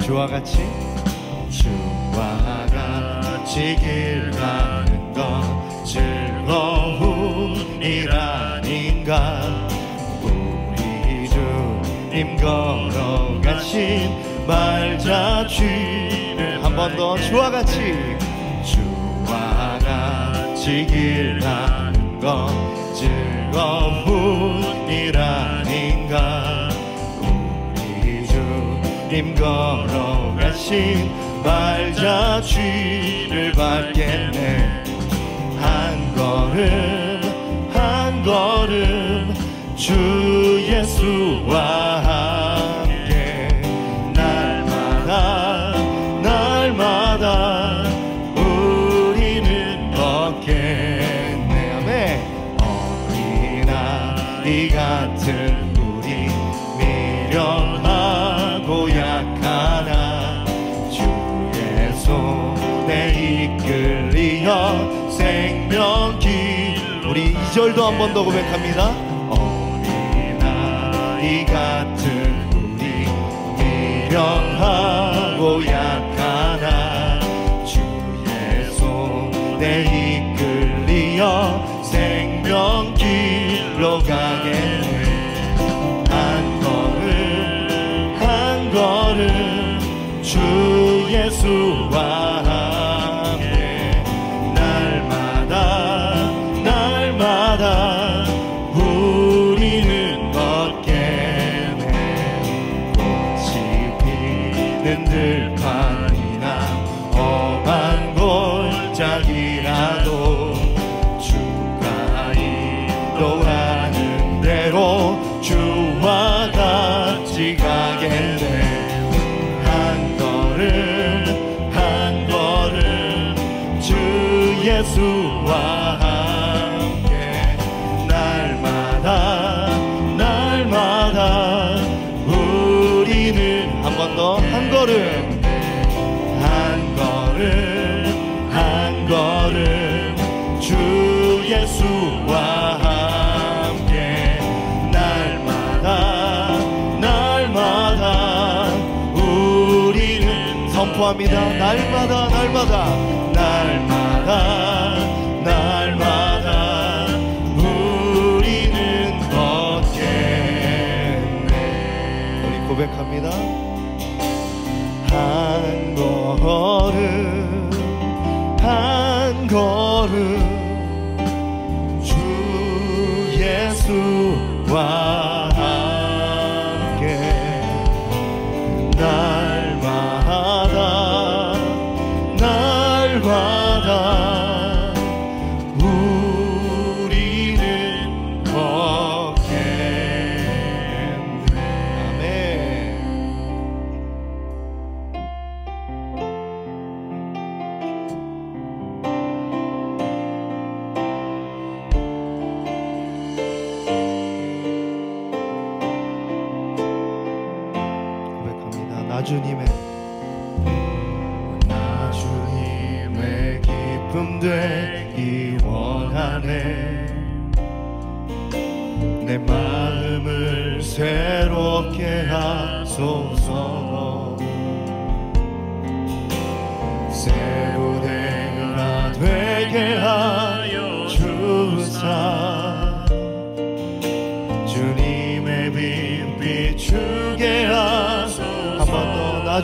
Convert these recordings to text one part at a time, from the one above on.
주와 같이 길 가는 건 즐거움이라닌가. 우리 주님 걸어가신 말자취를 한 번 더 주와 같이 길 가는 건 즐거움이라닌가. 우리 주님 걸어가신 말자취를 밟겠네. 한 걸음 주 예수와 함께 날마다 우리는 걷겠네. 아멘. 어린아이 같은 우리 미련하고 약하나 주의 손에 이끌리어 생명길. 우리 2절도 한 번 더 고백합니다. 어린아이 같은 우리 미련하고 약하나 주의 손에 이끌리어 생명길로 가겠네. 한 걸음 주 예수와 함께 날마다 우리는 걷겠네. 꽃이 피는 들판이나 험한 골짜기라도 주가 인도하는 대로 주와 같이 가겠네. 한 걸음 주 예수와 함께 날마다 우리는 한 번 더 한 걸음 주 예수와 함께 날마다 우리는 선포합니다. 날마다 우리는 걷겠네. 우리 고백합니다. 한 걸음 주 예수와 함께 날마다 우리는 걷겠네. 아멘. 나 주님의 기쁨 되기 원하네. 내 마음을 새롭게 하소서. 새 무대가 되게 하여 주사. 주님의 빛 비추게 하소서. 한 번 더 나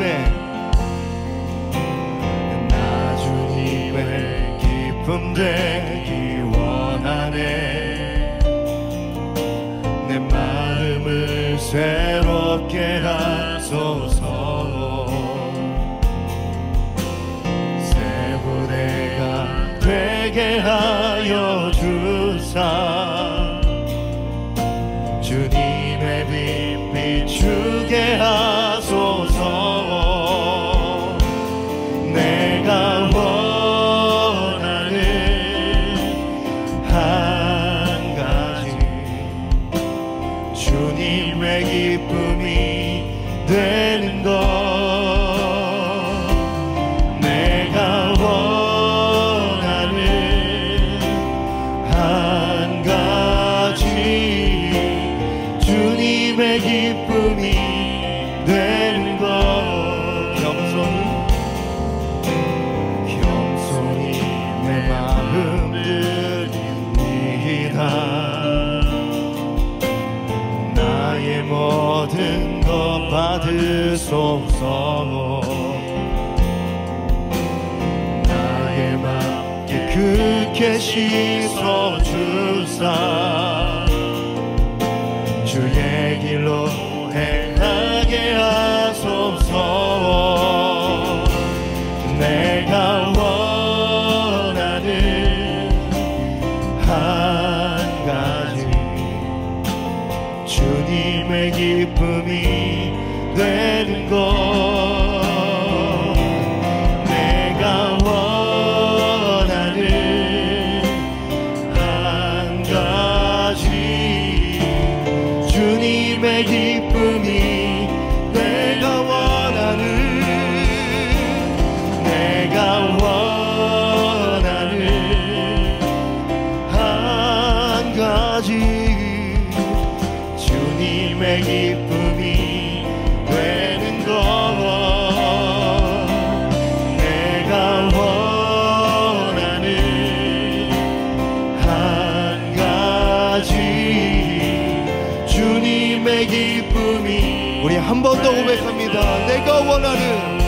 주님의 기쁨 되기 원하네. 내 마음을 새롭게 하소서. 새 부대가 되게 하여 주사. 주님의 빛 비추게 하소서. 받으소서. 나의 맘 깨끗게 씻어 주사 주의 길로 행하게 하소서. 내가 원하는 한 가지 주님의 기쁨이 되는 것. 내가 원하는 한 가지 주님의 기쁨이 내가 원하는 한 가지 주님의 기쁨이 되는 것. 내가 원하는 한 가지 주님의 기쁨이. 우리 한 번 더 고백합니다. 내가 원하는